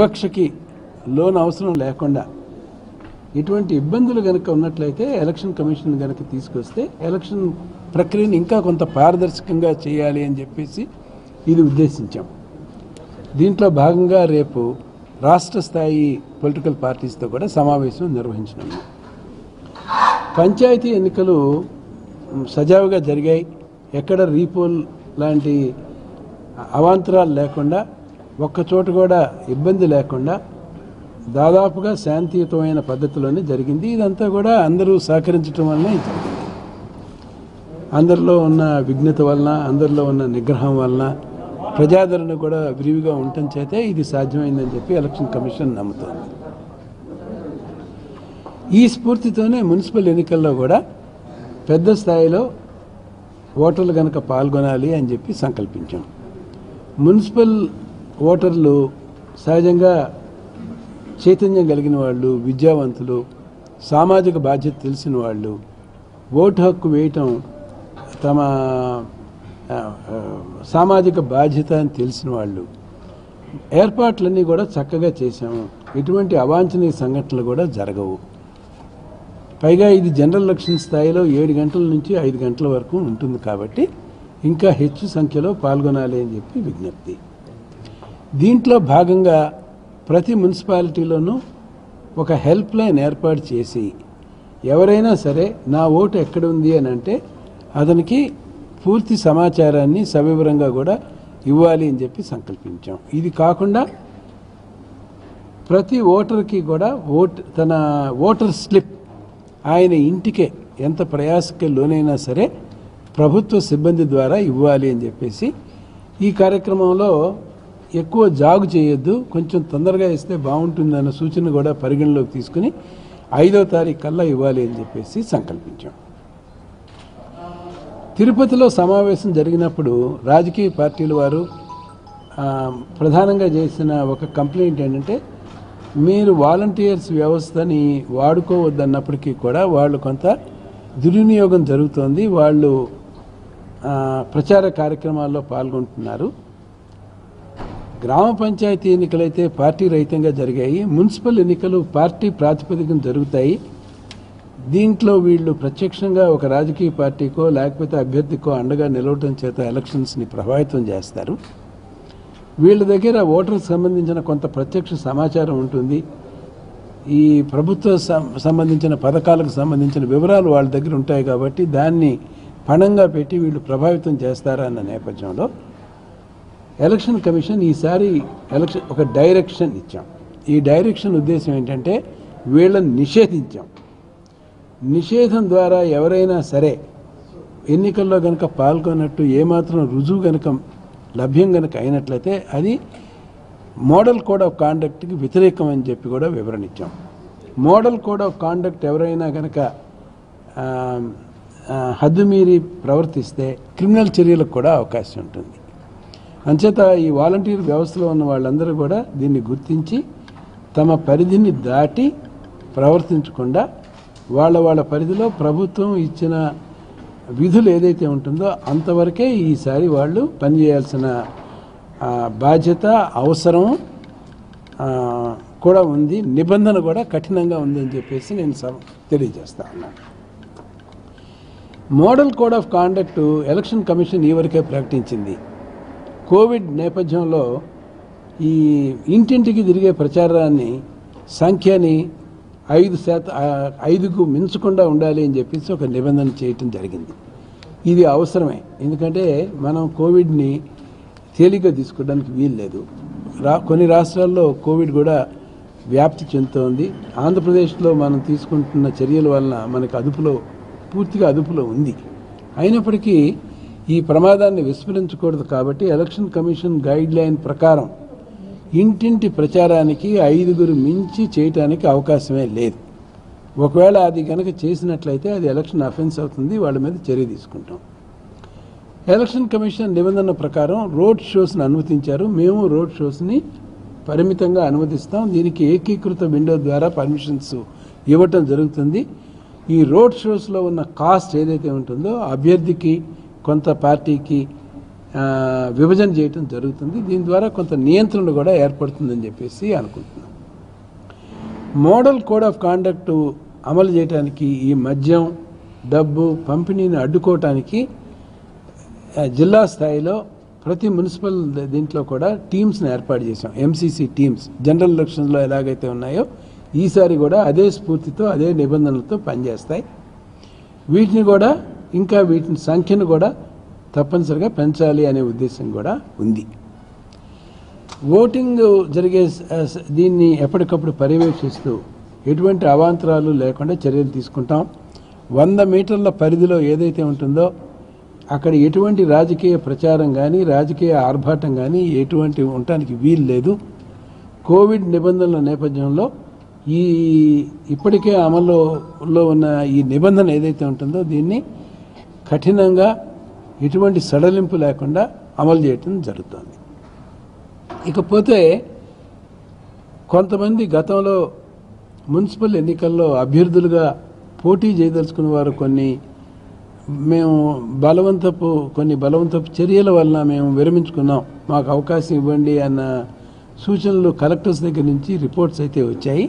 వివక్షకి loan అవసరం లేకుండా ఇటువంటి ఇబ్బందులు గనక ఉన్నట్లయితే ఎలక్షన్ కమిషన్ గనక తీసుకొస్తే ఎలక్షన్ ప్రక్రియను ఇంకా కొంత పారదర్శకంగా చేయాలి అని చెప్పేసి ఇది ఉద్దేశించాం. దీంట్లో భాగంగా రేపు రాష్ట్ర స్థాయి పొలిటికల్ పార్టీస్తో కూడా సమావేశం నిర్వహించనున్నాం. పంచాయతీ ఎన్నికలు సజావుగా జరిగాయి. ఎక్కడ రీపోల్ లాంటి అవాంతరాలు లేకుండా, ఒక్కచోట కూడా ఇబ్బంది లేకుండా దాదాపుగా శాంతియుతమైన పద్ధతిలోనే జరిగింది. ఇదంతా కూడా అందరూ సహకరించడం వల్లనే జరిగింది. అందరిలో ఉన్న విఘ్నత వలన, అందరిలో ఉన్న నిగ్రహం వలన, ప్రజాదరణ కూడా విరివిగా ఉండటం చేతే ఇది సాధ్యమైందని చెప్పి ఎలక్షన్ కమిషన్ నమ్ముతోంది. ఈ స్ఫూర్తితోనే మున్సిపల్ ఎన్నికల్లో కూడా పెద్ద స్థాయిలో ఓటర్లు కనుక పాల్గొనాలి అని చెప్పి సంకల్పించాం. మున్సిపల్ ఓటర్లు సహజంగా చైతన్యం కలిగిన వాళ్ళు, విద్యావంతులు, సామాజిక బాధ్యత తెలిసిన వాళ్ళు, ఓటు హక్కు వేయటం తమ సామాజిక బాధ్యత అని తెలిసిన వాళ్ళు. ఏర్పాట్లన్నీ కూడా చక్కగా చేశాము. ఎటువంటి అవాంఛనీయ సంఘటనలు కూడా జరగవు. పైగా ఇది జనరల్ ఎలక్షన్ స్థాయిలో 7 గంటల నుంచి 5 గంటల వరకు ఉంటుంది కాబట్టి ఇంకా ಹೆಚ್ಚు సంఖ్యలో పాల్గొనాలి అని చెప్పి విజ్ఞప్తి. దీంట్లో భాగంగా ప్రతి మున్సిపాలిటీలోనూ ఒక హెల్ప్ లైన్ ఏర్పాటు చేసి ఎవరైనా సరే నా ఓటు ఎక్కడ ఉంది అని అంటే అతనికి పూర్తి సమాచారాన్ని సవివరంగా కూడా ఇవ్వాలి అని చెప్పి సంకల్పించాం. ఇది కాకుండా ప్రతి ఓటర్కి కూడా తన ఓటర్ స్లిప్ ఆయన ఇంటికే ఎంత ప్రయాసకి లోనైనా సరే ప్రభుత్వ సిబ్బంది ద్వారా ఇవ్వాలి అని చెప్పేసి ఈ కార్యక్రమంలో ఎక్కువ జాగు చేయొద్దు, కొంచెం తొందరగా ఇస్తే బాగుంటుందన్న సూచన కూడా పరిగణలోకి తీసుకుని 5వ తారీఖు కల్లా ఇవ్వాలి అని చెప్పేసి సంకల్పించాం. తిరుపతిలో సమావేశం జరిగినప్పుడు రాజకీయ పార్టీల వారు ప్రధానంగా చేసిన ఒక కంప్లైంట్ ఏంటంటే మీరు వాలంటీర్స్ వ్యవస్థని వాడుకోవద్దన్నప్పటికీ కూడా వాళ్ళు కొంత దుర్వినియోగం జరుగుతోంది, వాళ్ళు ప్రచార కార్యక్రమాల్లో పాల్గొంటున్నారు. గ్రామ పంచాయతీ ఎన్నికలైతే పార్టీ రహితంగా జరిగాయి, మున్సిపల్ ఎన్నికలు పార్టీ ప్రాతిపదికన జరుగుతాయి. దీంట్లో వీళ్ళు ప్రత్యక్షంగా ఒక రాజకీయ పార్టీకో లేకపోతే అభ్యర్థికో అండగా నిలవటం చేత ఎలక్షన్స్ని ప్రభావితం చేస్తారు. వీళ్ళ దగ్గర ఓటర్కి సంబంధించిన కొంత ప్రత్యక్ష సమాచారం ఉంటుంది. ఈ ప్రభుత్వ సంబంధించిన పథకాలకు సంబంధించిన వివరాలు వాళ్ళ దగ్గర ఉంటాయి కాబట్టి దాన్ని పణంగా పెట్టి వీళ్ళు ప్రభావితం చేస్తారన్న నేపథ్యంలో ఎలక్షన్ కమిషన్ ఈసారి ఒక డైరెక్షన్ ఇచ్చాం. ఈ డైరెక్షన్ ఉద్దేశం ఏంటంటే వీళ్ళని నిషేధించాం. నిషేధం ద్వారా ఎవరైనా సరే ఎన్నికల్లో కనుక పాల్గొన్నట్టు ఏమాత్రం రుజువు కనుక లభ్యం కనుక అయినట్లయితే అది మోడల్ కోడ్ ఆఫ్ కాండక్ట్కి వ్యతిరేకం అని చెప్పి కూడా వివరణ ఇచ్చాం. మోడల్ కోడ్ ఆఫ్ కాండక్ట్ ఎవరైనా కనుక హద్దు మీరి ప్రవర్తిస్తే క్రిమినల్ చర్యలకు కూడా అవకాశం ఉంటుంది. అంచేత ఈ వాలంటీర్ వ్యవస్థలో ఉన్న వాళ్ళందరూ కూడా దీన్ని గుర్తించి తమ పరిధిని దాటి ప్రవర్తించకుండా వాళ్ళ పరిధిలో ప్రభుత్వం ఇచ్చిన విధులు ఏదైతే ఉంటుందో అంతవరకే ఈసారి వాళ్ళు పనిచేయాల్సిన బాధ్యత, అవసరం కూడా ఉంది, నిబంధన కూడా కఠినంగా ఉందని చెప్పేసి నేను తెలియజేస్తా ఉన్నాను. Model code of conduct election commission ఈవరకే ప్రకటించింది. కోవిడ్ నేపథ్యంలో ఈ ఇంటింటికి తిరిగే ప్రచారాన్ని సంఖ్యని 5%కు మించకుండా ఉండాలి అని చెప్పేసి ఒక నిబంధన చేయటం జరిగింది. ఇది అవసరమే, ఎందుకంటే మనం కోవిడ్ని తేలిగ్గా తీసుకోవడానికి వీలు లేదు. కొన్ని రాష్ట్రాల్లో కోవిడ్ కూడా వ్యాప్తి చెందుతోంది. ఆంధ్రప్రదేశ్లో మనం తీసుకుంటున్న చర్యల వలన మనకు పూర్తిగా అదుపులో ఉంది. అయినప్పటికీ ఈ ప్రమాదాన్ని విస్మరించకూడదు కాబట్టి ఎలక్షన్ కమిషన్ గైడ్ లైన్ ప్రకారం ఇంటింటి ప్రచారానికి 5గురు మించి చేయటానికి అవకాశమే లేదు. ఒకవేళ అది కనుక చేసినట్లయితే అది ఎలక్షన్ అఫెన్స్ అవుతుంది, వాళ్ళ మీద చర్య తీసుకుంటాం. ఎలక్షన్ కమిషన్ నిబంధన ప్రకారం రోడ్ షోస్ని అనుమతించారు. మేము రోడ్ షోస్ని పరిమితంగా అనుమతిస్తాం. దీనికి ఏకీకృత విండో ద్వారా పర్మిషన్స్ ఇవ్వటం జరుగుతుంది. ఈ రోడ్ షోస్లో ఉన్న కాస్ట్ ఏదైతే ఉంటుందో అభ్యర్థికి కొంత పార్టీకి విభజన చేయటం జరుగుతుంది. దీని ద్వారా కొంత నియంత్రణ కూడా ఏర్పడుతుందని చెప్పేసి అనుకుంటున్నాం. మోడల్ కోడ్ ఆఫ్ కాండక్ట్ అమలు చేయడానికి ఈ మద్యం డబ్బు పంపిణీని అడ్డుకోవటానికి జిల్లా స్థాయిలో ప్రతి మున్సిపల్ దీంట్లో కూడా టీమ్స్ని ఏర్పాటు చేశాం. ఎంసీసీ టీమ్స్ జనరల్ ఎలక్షన్స్లో ఎలాగైతే ఉన్నాయో ఈసారి కూడా అదే స్ఫూర్తితో అదే నిబంధనలతో పనిచేస్తాయి. వీటిని కూడా ఇంకా వీటిని సంఖ్యను కూడా తప్పనిసరిగా పెంచాలి అనే ఉద్దేశం కూడా ఉంది. ఓటింగ్ జరిగే దీన్ని ఎప్పటికప్పుడు పర్యవేక్షిస్తూ ఎటువంటి అవాంతరాలు లేకుండా చర్యలు తీసుకుంటాం. 100 మీటర్ల పరిధిలో ఏదైతే ఉంటుందో అక్కడ ఎటువంటి రాజకీయ ప్రచారం కానీ రాజకీయ ఆర్భాటం కానీ ఎటువంటి ఉండటానికి వీలు లేదు. కోవిడ్ నిబంధనల నేపథ్యంలో ఇప్పటికే అమలులో ఉన్న ఈ నిబంధన ఏదైతే ఉంటుందో దీన్ని కఠినంగా ఎటువంటి సడలింపు లేకుండా అమలు చేయటం జరుగుతుంది. ఇకపోతే కొంతమంది గతంలో మున్సిపల్ ఎన్నికల్లో అభ్యర్థులుగా పోటీ చేయదలుచుకున్న వారు మేము బలవంతపు చర్యల వలన మేము విరమించుకున్నాం, మాకు అవకాశం ఇవ్వండి అన్న సూచనలు కలెక్టర్స్ దగ్గర నుంచి రిపోర్ట్స్ అయితే వచ్చాయి.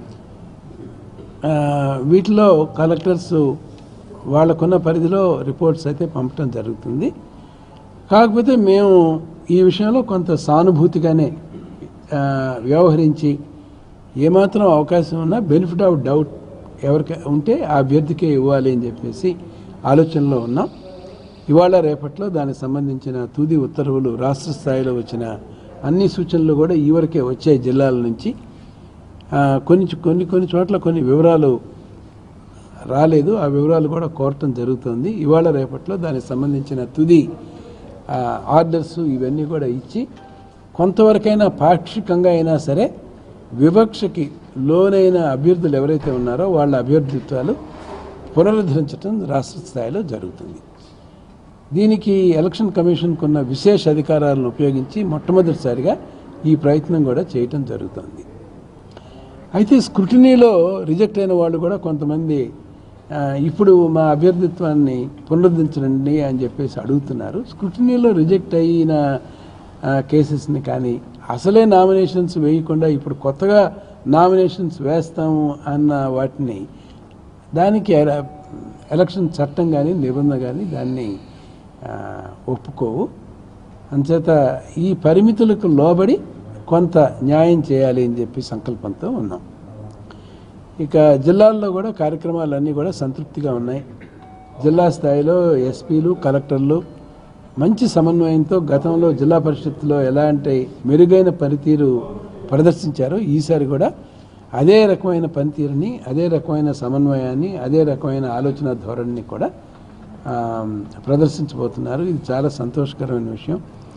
వీటిలో కలెక్టర్స్ వాళ్ళకున్న పరిధిలో రిపోర్ట్స్ అయితే పంపడం జరుగుతుంది. కాకపోతే మేము ఈ విషయంలో కొంత సానుభూతిగానే వ్యవహరించి ఏమాత్రం అవకాశం ఉన్నా బెనిఫిట్ ఆఫ్ డౌట్ ఎవరికి ఉంటే ఆ అభ్యర్థికే ఇవ్వాలి అని చెప్పేసి ఆలోచనలో ఉన్నాం. ఇవాళ రేపట్లో దానికి సంబంధించిన తుది ఉత్తర్వులు రాష్ట్ర స్థాయిలో వచ్చిన అన్ని సూచనలు కూడా ఈవరకే వచ్చాయి జిల్లాల నుంచి. కొన్ని చోట్ల కొన్ని వివరాలు రాలేదు, ఆ వివరాలు కూడా కోరటం జరుగుతుంది. ఇవాళ రేపట్లో దానికి సంబంధించిన తుది ఆర్డర్స్ ఇవన్నీ కూడా ఇచ్చి కొంతవరకైనా పాక్షికంగా అయినా సరే వివక్షకి లోనైన అభ్యర్థులు ఎవరైతే ఉన్నారో వాళ్ళ అభ్యర్థిత్వాలు పునరుద్ధరించడం రాష్ట్ర స్థాయిలో జరుగుతుంది. దీనికి ఎలక్షన్ కమిషన్కు ఉన్న విశేష అధికారాలను ఉపయోగించి మొట్టమొదటిసారిగా ఈ ప్రయత్నం కూడా చేయటం జరుగుతుంది. అయితే స్క్రూటినీలో రిజెక్ట్ అయిన వాళ్ళు కూడా కొంతమంది ఇప్పుడు మా అభ్యర్థిత్వాన్ని పునరుద్ధరించండి అని చెప్పేసి అడుగుతున్నారు. స్క్రూటినీలో రిజెక్ట్ అయిన కేసెస్ని కానీ అసలే నామినేషన్స్ వేయకుండా ఇప్పుడు కొత్తగా నామినేషన్స్ వేస్తాము అన్న వాటిని దానికి ఎలక్షన్ చట్టం కానీ నిబంధన కానీ దాన్ని ఒప్పుకోవు. అంచేత ఈ పరిమితులకు లోబడి కొంత న్యాయం చేయాలి అని చెప్పి సంకల్పంతో ఉన్నాం. ఇక జిల్లాల్లో కూడా కార్యక్రమాలన్నీ కూడా సంతృప్తిగా ఉన్నాయి. జిల్లా స్థాయిలో ఎస్పీలు కలెక్టర్లు మంచి సమన్వయంతో గతంలో జిల్లా పరిషత్తులో ఎలాంటి మెరుగైన పనితీరు ప్రదర్శించారో ఈసారి కూడా అదే రకమైన పనితీరుని, అదే రకమైన సమన్వయాన్ని, అదే రకమైన ఆలోచన ధోరణిని కూడా ప్రదర్శించబోతున్నారు. ఇది చాలా సంతోషకరమైన విషయం.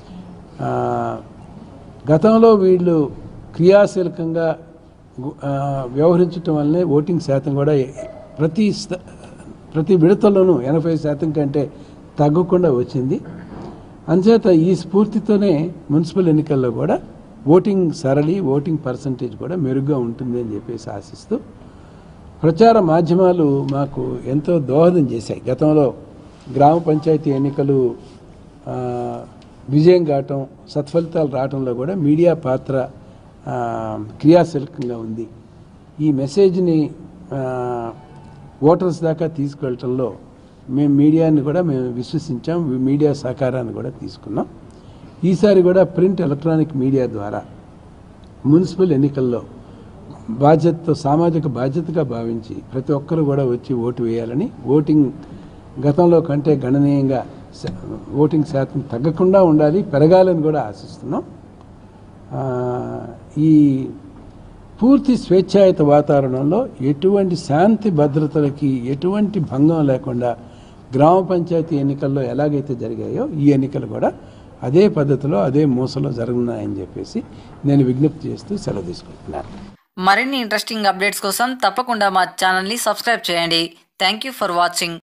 గతంలో వీళ్ళు క్రియాశీలకంగా వ్యవహరించడం వల్లనే ఓటింగ్ శాతం కూడా ప్రతి విడతలోనూ 80% కంటే తగ్గకుండా వచ్చింది. అంచేత ఈ స్ఫూర్తితోనే మున్సిపల్ ఎన్నికల్లో కూడా ఓటింగ్ సరళి, ఓటింగ్ పర్సంటేజ్ కూడా మెరుగ్గా ఉంటుంది అని చెప్పేసి ఆశిస్తూ ప్రచార మాధ్యమాలు మాకు ఎంతో దోహదం చేశాయి. గతంలో గ్రామ పంచాయతీ ఎన్నికలు విజయం కావటం, సత్ఫలితాలు రావడంలో కూడా మీడియా పాత్ర క్రియాశీలకంగా ఉంది. ఈ మెసేజ్ని ఓటర్స్ దాకా తీసుకెళ్ళటంలో మేము మీడియాని కూడా మేము విశ్వసించాం, మీడియా సహకారాన్ని కూడా తీసుకున్నాం. ఈసారి కూడా ప్రింట్ ఎలక్ట్రానిక్ మీడియా ద్వారా మున్సిపల్ ఎన్నికల్లో సామాజిక బాధ్యతగా భావించి ప్రతి ఒక్కరు కూడా వచ్చి ఓటు వేయాలని, ఓటింగ్ గతంలో కంటే గణనీయంగా ఓటింగ్ శాతం తగ్గకుండా ఉండాలి, పెరగాలని కూడా ఆశిస్తున్నాం. ఈ పూర్తి స్వేచ్ఛాయుత వాతావరణంలో ఎటువంటి శాంతి భద్రతలకి ఎటువంటి భంగం లేకుండా గ్రామ పంచాయతీ ఎన్నికల్లో ఎలాగైతే జరిగాయో ఈ ఎన్నికలు కూడా అదే పద్ధతిలో అదే మూసలో జరుగుతున్నాయని చెప్పేసి నేను విజ్ఞప్తి చేస్తూ సెలవు తీసుకుంటున్నాను. మరిన్ని ఇంట్రెస్టింగ్ అప్డేట్స్ కోసం తప్పకుండా మా ఛానల్ని సబ్స్క్రైబ్ చేయండి. Thank you for watching.